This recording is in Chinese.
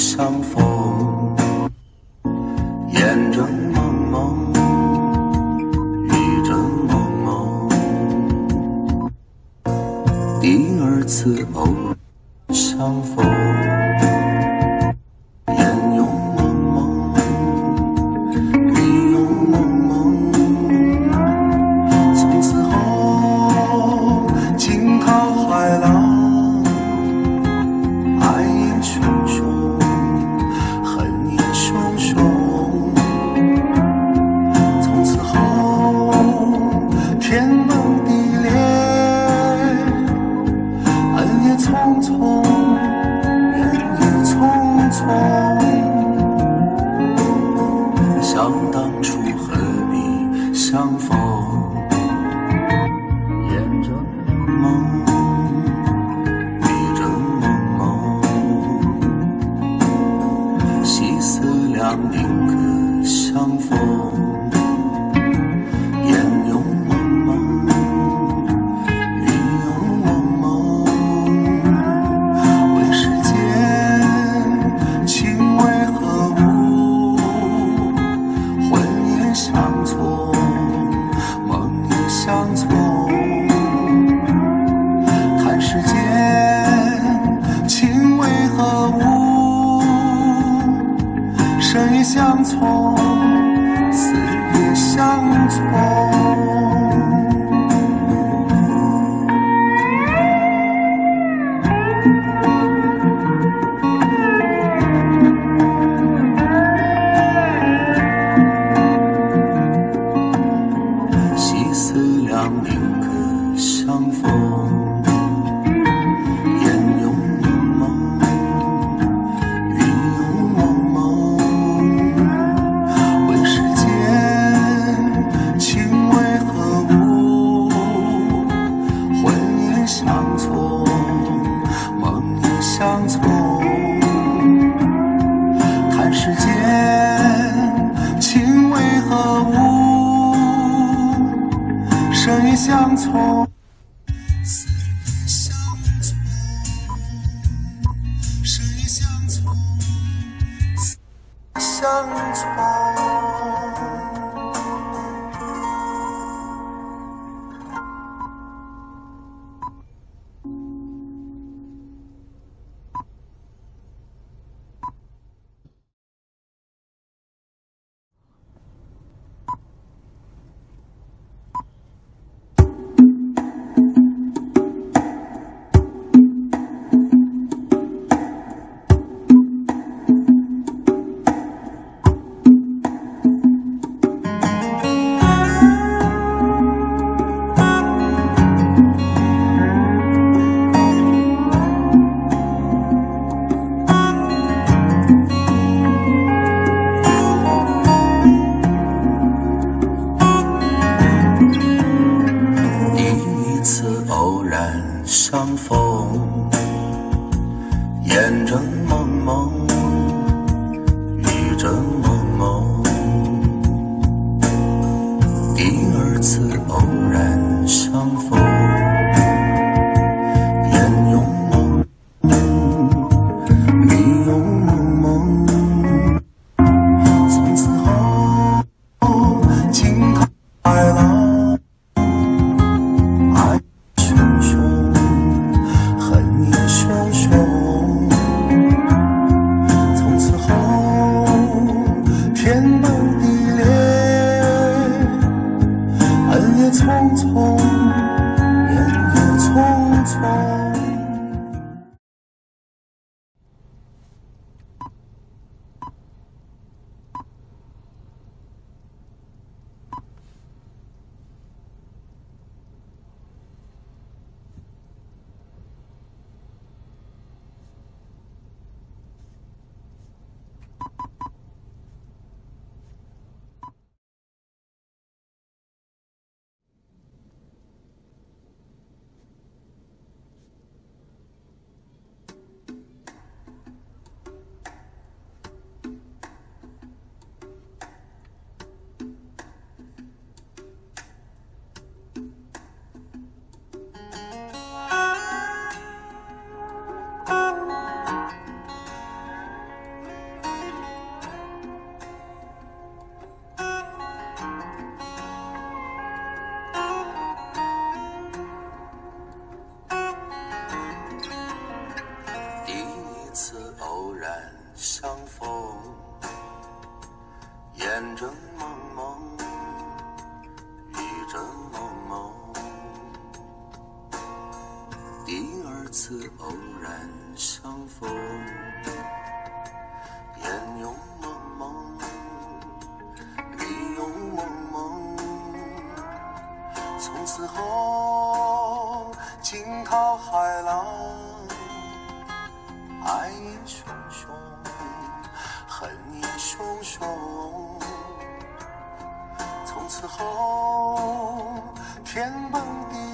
相逢，烟正蒙蒙，雨正蒙蒙，第二次偶相逢，烟又蒙蒙，雨又蒙蒙，从此后惊涛骇浪。想当初何必相逢，烟正蒙蒙，雨正蒙蒙，夕思两定可相逢，烟又蒙蒙，雨又蒙蒙，问世间情为何物，相从，梦也相从，看世间情为何物，生也相从，死也相从。两定可相逢，烟又蒙蒙，雨又蒙蒙，问世间情为何物，魂也相从，梦也相从，看世间情为何物，生也相从，死也相从，生也相从，死也相从。 相逢，眼正蒙蒙，雨正蒙蒙。第二次偶然相逢，眼又蒙蒙，雨又蒙蒙。从此后，惊涛骇浪，爱意汹汹，恨意汹汹。从此后，天崩地